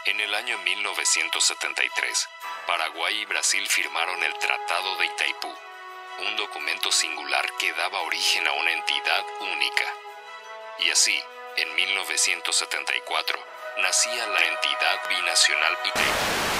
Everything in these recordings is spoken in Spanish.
En el año 1973, Paraguay y Brasil firmaron el Tratado de Itaipú, un documento singular que daba origen a una entidad única. Y así, en 1974, nacía la entidad binacional Itaipú.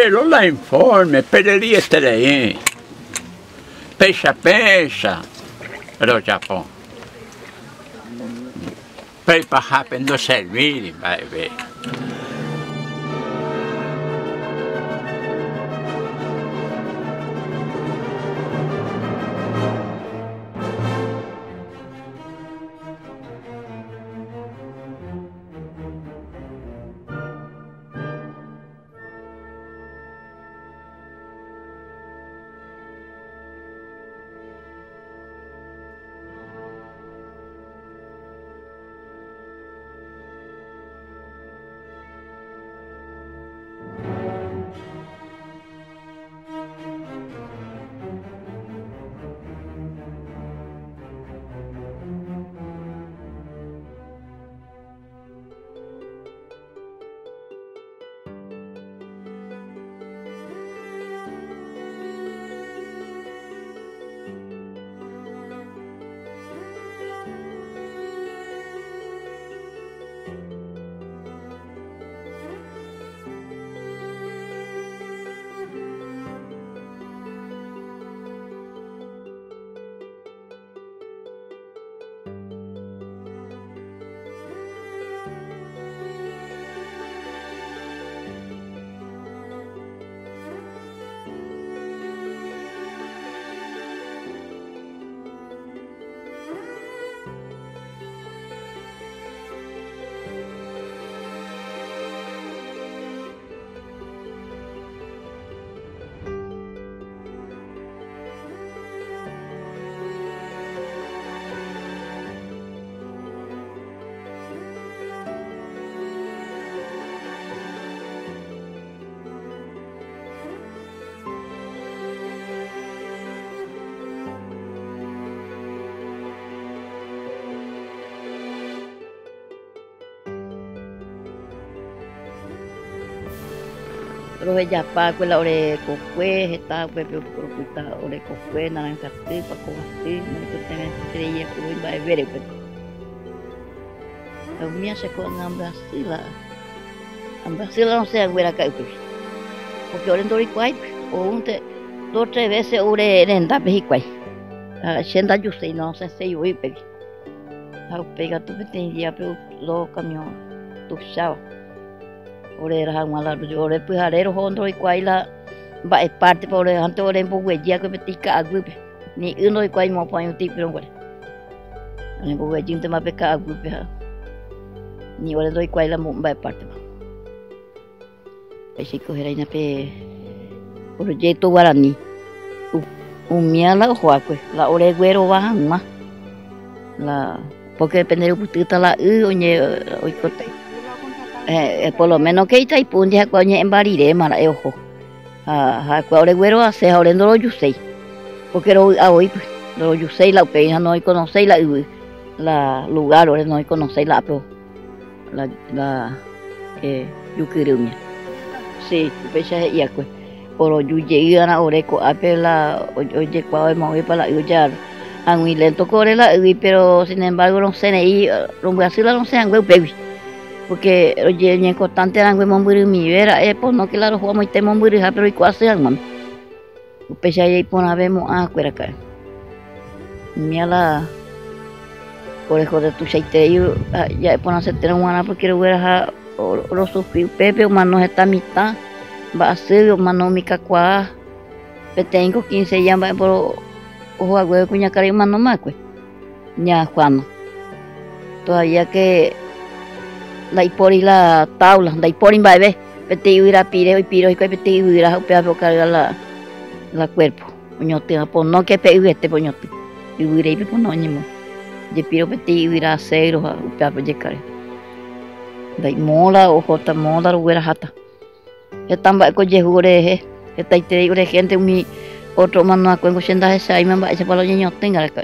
Pero la informe, pelería estar ahí. Pesa, pero Japón. Pepa happen no servir, baby. Rohe yapa la ore kokwe heta pepe kuita ore kokwe naranja tu pakoasti mereka tengah ceria kuin bae bere pe. Kami se ko ngam Brasil no se aguera kai pe. Porque ore ndori kwai o unte 2-3 veces ore renda pe hikwai. Shenda yusei no se yui pe. Ha pega tu pe tendia pe lo camión tu chao. Ore raha ngala ore puharero hondo ikuaila ba parte por ante ore mbuwegia ko betika agupe ni uno ikuai mo pa yuti pero ngore ani mbuwegia te ma peka agupe ha ni ore do ikuaila mo ba parte ba ese ko hera ina pe proyecto guarani umiala hoakwe la ore guero ba ma la porque depende de puta la oñe oikote por lo menos que está y punti a coñe en barire mara ojo a cuore güero hace ahora no lo yusei porque lo hoy lo yusei la peña no conoce la lugar ahora no conoce la pero la yukiruña sí pecha y acue por yuye ana oreco apela oye cuál me voy para yuyar a muy lento corre la pero sin embargo no sé ni rumbo así la no sean güey baby porque oye es importante la güey momburi mi vera pues no que la lo jugamos y te momburi pero y cuál sean mam pues ya pon a vemos cuera acá mira la por eso de tu cheite ya pon a hacer tener una porque lo hubiera lo sufrió pepe o manos esta mitad va a ser o manos mi cacua tengo 15 ya va por ojo a güey cuña cari manos más pues ya Juan todavía que la ipori la tabla la ipori bebé pete ira pire y piro y pete ira peor carga la cuerpo poñote por no que pe este poñote y ira y por no ñimo de piro pete ira cero peor llegar la mola o jota mola lo hubiera hata están va con yegure está ite gente mi otro mano a cuenco senda esa y me va ese para los niños tenga acá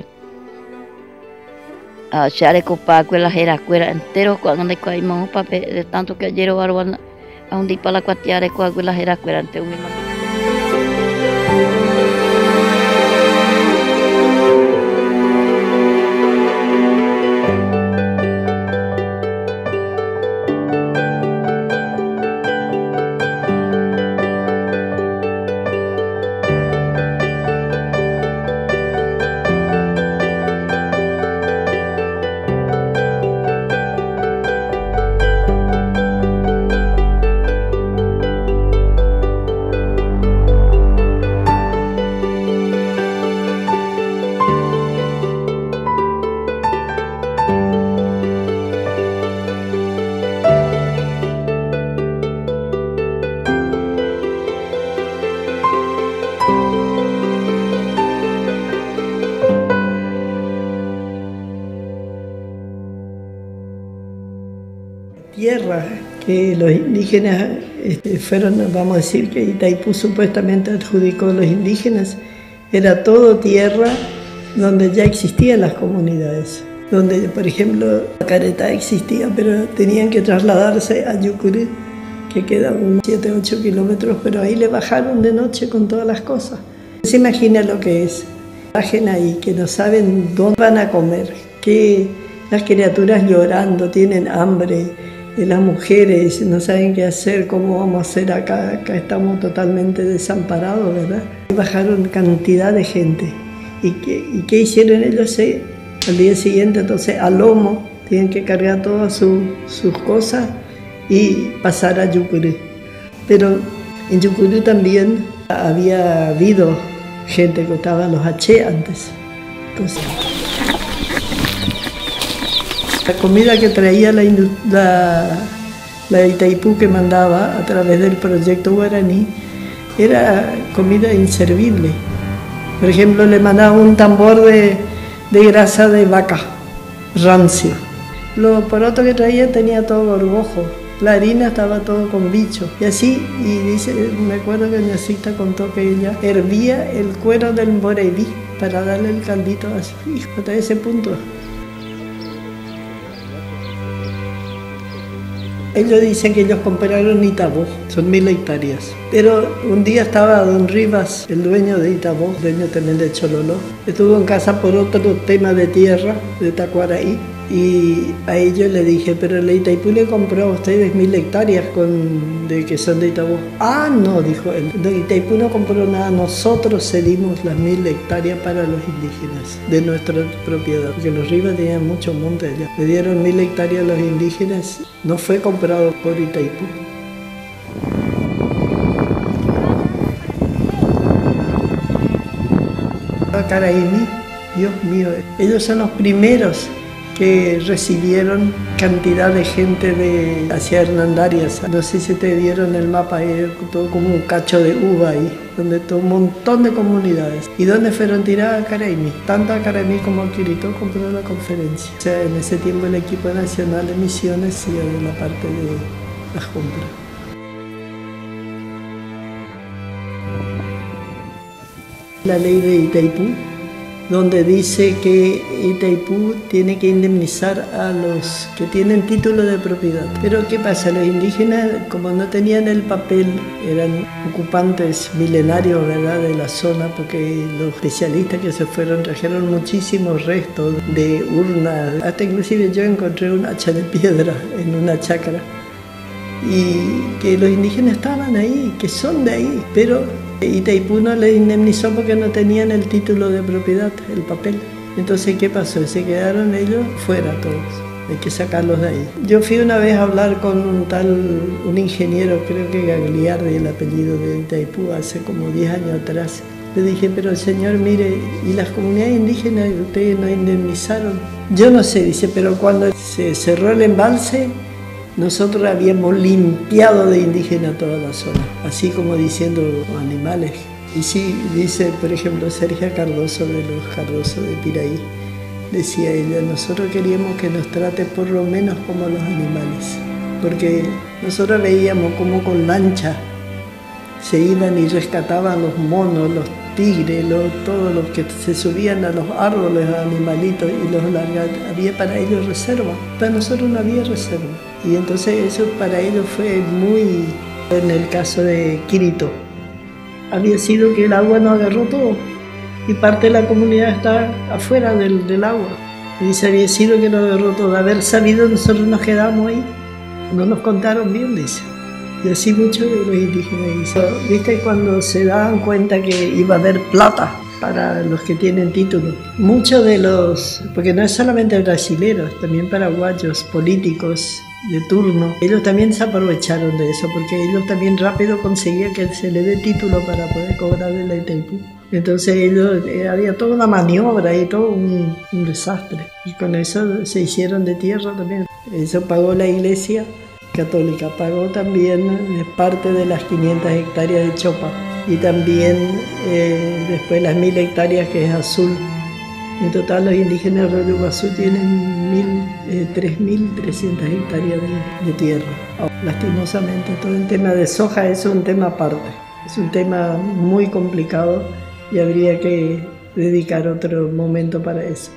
a share copa con la jera cuera entero cuando hay que mo papel de tanto que ayer barba a un día para la cuatiare con la jera cuera ante un tierra que los indígenas fueron, vamos a decir que Itaipú supuestamente adjudicó a los indígenas, era todo tierra donde ya existían las comunidades, donde por ejemplo Caretá existía, pero tenían que trasladarse a Yucurí, que queda unos 7-8 kilómetros, pero ahí le bajaron de noche con todas las cosas. Se imagina lo que es, bajen ahí, que no saben dónde van a comer, que las criaturas llorando, tienen hambre, las mujeres no saben qué hacer, cómo vamos a hacer acá, estamos totalmente desamparados, ¿verdad? Bajaron cantidad de gente. ¿Y qué hicieron ellos? Al día siguiente, entonces, a lomo, tienen que cargar todas sus cosas y pasar a Yucurí. Pero en Yucurí también había habido gente que estaba los H antes. Entonces, la comida que traía la Itaipú que mandaba a través del proyecto guaraní era comida inservible. Por ejemplo, le mandaba un tambor de grasa de vaca, rancio. Los porotos que traía tenía todo gorgojo. La harina estaba todo con bicho. Y así, y dice, me acuerdo que Ñacita contó que ella hervía el cuero del moreví para darle el caldito así, hasta ese punto. Ellos dicen que ellos compraron Itabó, son 1000 hectáreas. Pero un día estaba don Rivas, el dueño de Itabó, dueño también de Chololó. Estuvo en casa por otro tema de tierra, de Tacuaraí. Y a ellos le dije, pero la Itaipú le compró a ustedes 1000 hectáreas de que son de Itabó. Ah, no, dijo él. No, Itaipú no compró nada, nosotros cedimos las 1000 hectáreas para los indígenas de nuestra propiedad, porque los Rivas tenían mucho monte allá. Le dieron 1000 hectáreas a los indígenas, no fue comprado por Itaipú. Caraímí, Dios mío, ellos son los primeros que recibieron cantidad de gente hacia Hernandarias. No sé si ustedes vieron el mapa, todo como un cacho de uva ahí, donde todo un montón de comunidades. ¿Y dónde fueron tiradas? A Caraímí. Tanto a Caraímí como a Quirito compró la conferencia. O sea, en ese tiempo el equipo nacional de misiones sí de la parte de las compras. La ley de Itaipú, donde dice que Itaipú tiene que indemnizar a los que tienen título de propiedad. Pero ¿qué pasa? Los indígenas, como no tenían el papel, eran ocupantes milenarios, ¿verdad?, de la zona, porque los especialistas que se fueron trajeron muchísimos restos de urnas. Hasta inclusive yo encontré un hacha de piedra en una chacra. Y que los indígenas estaban ahí, que son de ahí, pero Itaipú no les indemnizó porque no tenían el título de propiedad, el papel. Entonces, ¿qué pasó? Se quedaron ellos fuera todos, hay que sacarlos de ahí. Yo fui una vez a hablar con un ingeniero, creo que Gagliardi, el apellido de Itaipú, hace como 10 años atrás. Le dije, pero señor, mire, ¿y las comunidades indígenas ustedes no indemnizaron? Yo no sé, dice, pero cuando se cerró el embalse, nosotros habíamos limpiado de indígena toda la zona, así como diciendo animales. Y sí, dice, por ejemplo, Sergia Cardoso, de los Cardoso de Piraí, decía ella, nosotros queríamos que nos trate por lo menos como los animales, porque nosotros veíamos como con lancha se iban y rescataban los monos, los tigres, todos los que se subían a los árboles, animalitos, y los largaban. Había para ellos reserva, para nosotros no había reserva. Y entonces eso para ellos fue muy, en el caso de Quirito, había sido que el agua no agarró todo y parte de la comunidad está afuera del agua. Y dice, había sido que no agarró todo. De haber sabido, nosotros nos quedamos ahí. No nos contaron bien, dice. Y así muchos de los indígenas. ¿Viste? Cuando se daban cuenta que iba a haber plata para los que tienen título. Muchos de los, porque no es solamente brasileros, también paraguayos, políticos de turno, ellos también se aprovecharon de eso, porque ellos también rápido conseguían que se le dé título para poder cobrar de la Itaipú. Entonces ellos, había toda una maniobra y todo un desastre. Y con eso se hicieron de tierra también. Eso pagó la Iglesia Católica, pagó también parte de las 500 hectáreas de Chopa. Y también después las 1000 hectáreas que es azul, En total los indígenas de Arroyo Iguazú tienen 3.300 hectáreas de tierra. Lastimosamente todo el tema de soja es un tema aparte, es un tema muy complicado y habría que dedicar otro momento para eso.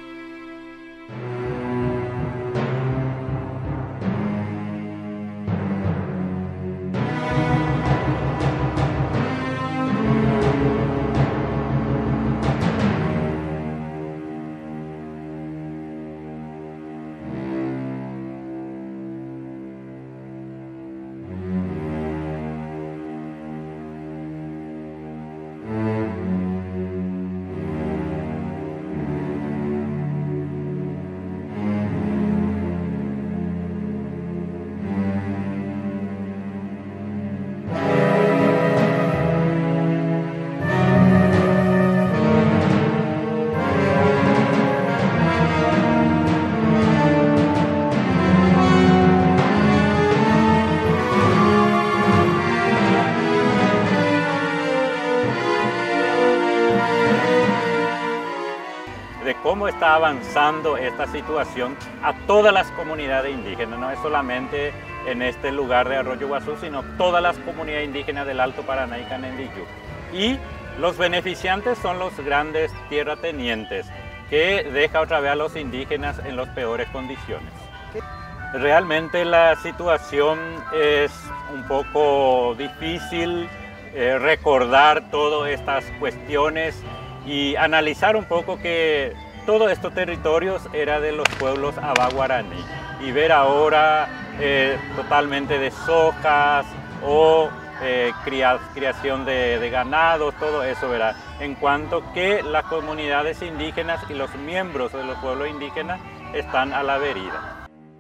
De cómo está avanzando esta situación a todas las comunidades indígenas, no es solamente en este lugar de Arroyo Iguazú, sino todas las comunidades indígenas del Alto Paraná y Canendillú. Y los beneficiantes son los grandes tierratenientes, que deja otra vez a los indígenas en las peores condiciones. Realmente la situación es un poco difícil recordar todas estas cuestiones y analizar un poco que todos estos territorios eran de los pueblos abaguaraní y ver ahora totalmente de sojas o creación de ganados, todo eso, ¿verdad? En cuanto que las comunidades indígenas y los miembros de los pueblos indígenas están a la deriva.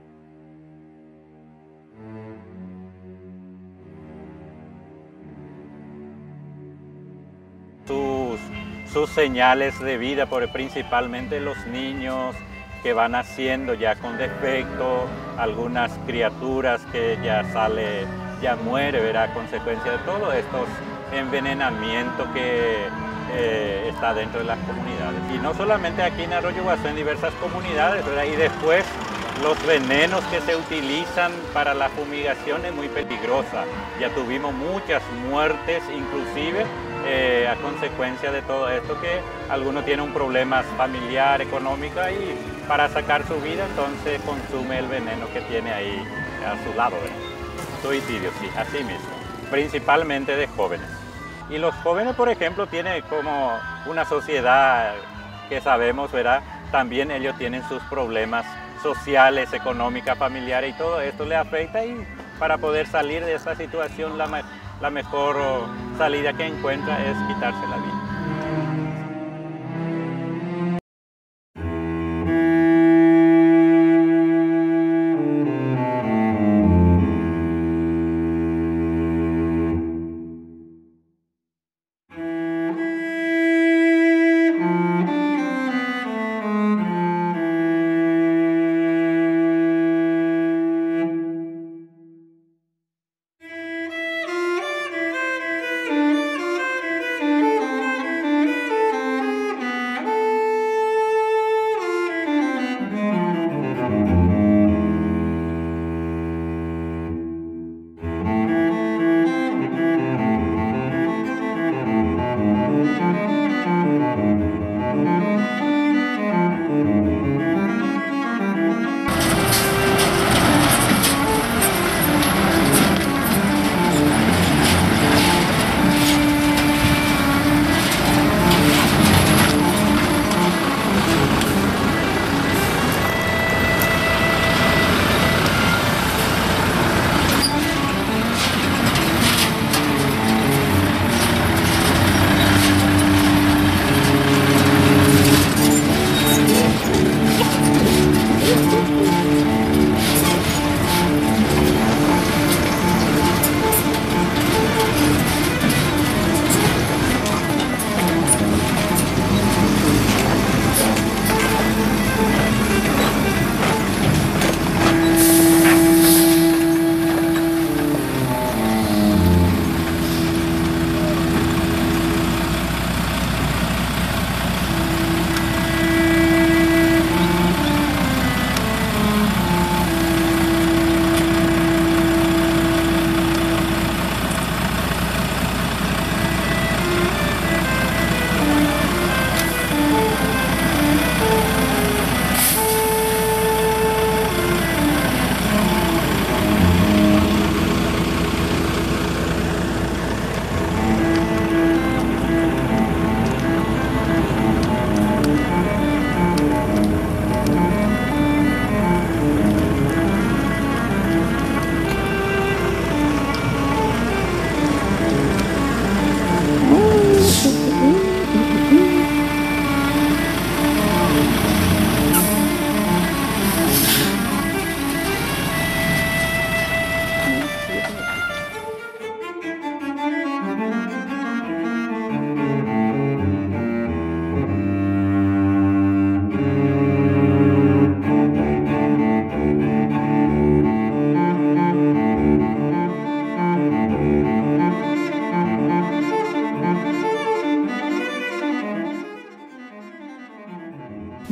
Sus señales de vida, principalmente los niños que van naciendo ya con defecto, algunas criaturas que ya muere, ¿verdad? A consecuencia de todos estos envenenamientos que está dentro de las comunidades. Y no solamente aquí en Arroyo Iguazú, en diversas comunidades, ¿verdad? Y después los venenos que se utilizan para la fumigación es muy peligrosa. Ya tuvimos muchas muertes, inclusive a consecuencia de todo esto, que algunos tienen un problema familiar, económico, y para sacar su vida entonces consume el veneno que tiene ahí a su lado, ¿verdad? Suicidio, sí, así mismo, principalmente de jóvenes. Y los jóvenes, por ejemplo, tienen como una sociedad que sabemos, ¿verdad? También ellos tienen sus problemas sociales, económicas, familiares, y todo esto les afecta, y para poder salir de esta situación la mejor salida que encuentra es quitarse la vida.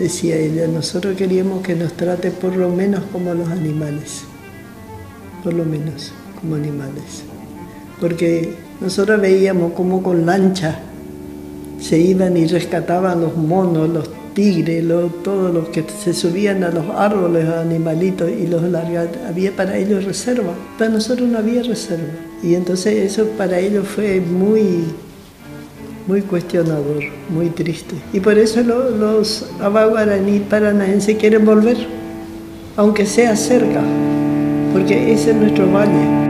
decía ella, nosotros queríamos que nos trate por lo menos como los animales, por lo menos como animales, porque nosotros veíamos como con lancha se iban y rescataban los monos, los tigres, todos los que se subían a los árboles, los animalitos, y los largaban. Había para ellos reserva, para nosotros no había reserva. Y entonces eso para ellos fue muy cuestionador, muy triste. Y por eso los abaguaraní paranaenses quieren volver, aunque sea cerca, porque ese es nuestro valle.